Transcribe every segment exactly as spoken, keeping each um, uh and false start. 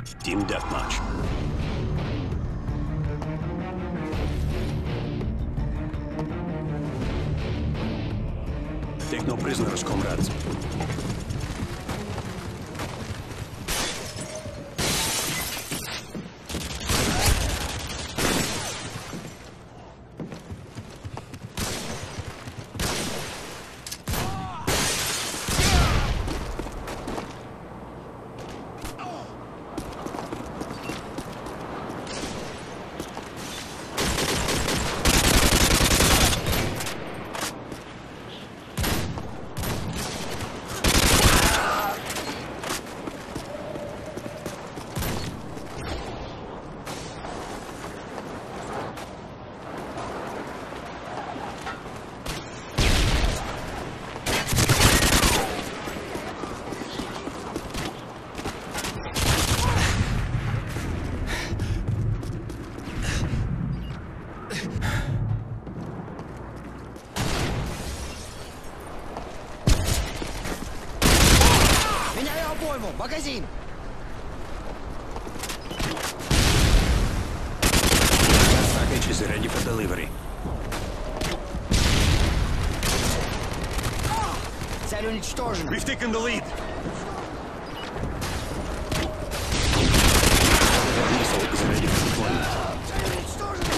Team Deathmatch. Take no prisoners, comrades. Магазин! Package is ready for delivery. Цель уничтожена. We've taken the lead. The missile is ready for deployment. Цель уничтожена.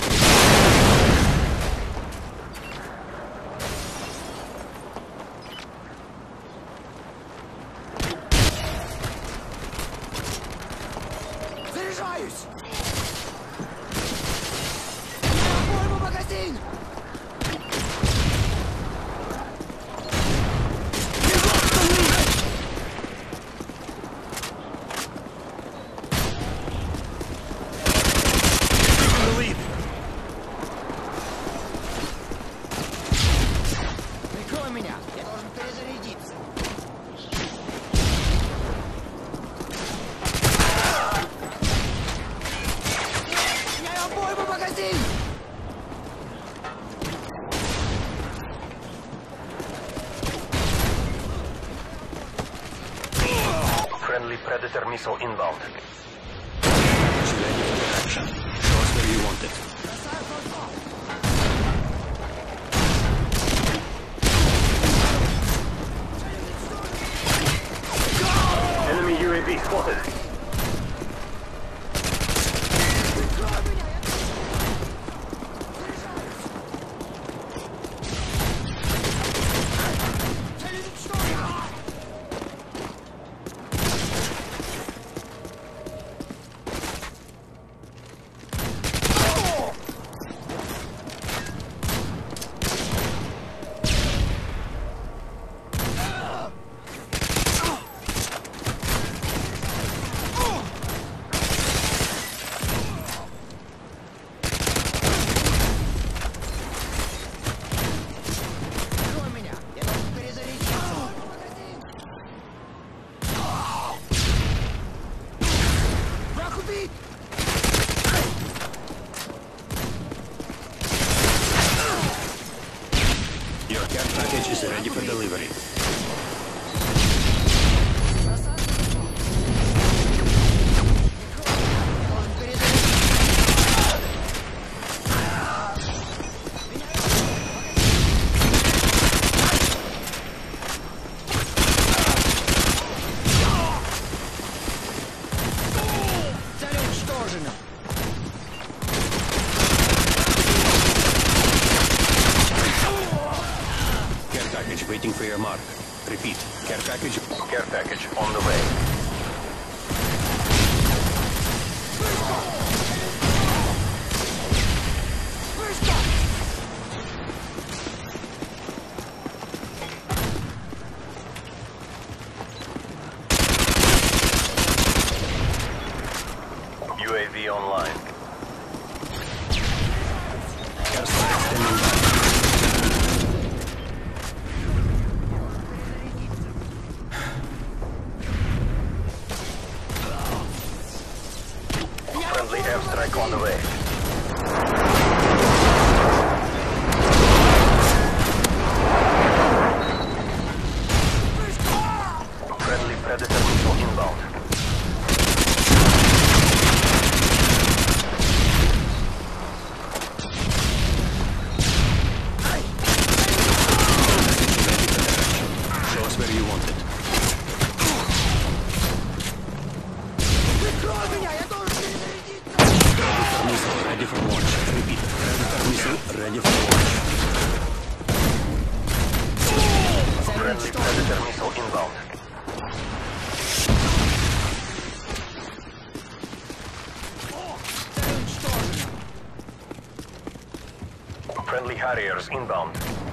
Заряжаюсь! Обойму магазин! Прикрой меня! Я должен перезарядиться. Магазин! Friendly Predator missile inbound. It's ready for action. Show us where you want it. Enemy U A V spotted. Your care package is ready for delivery. Цель уничтожена. Care package waiting for your mark. Repeat. Care package. Care package on the way. U A V online. Care strike standing by. Friendly airstrike on the way. Friendly Predator missile inbound. Harriers inbound.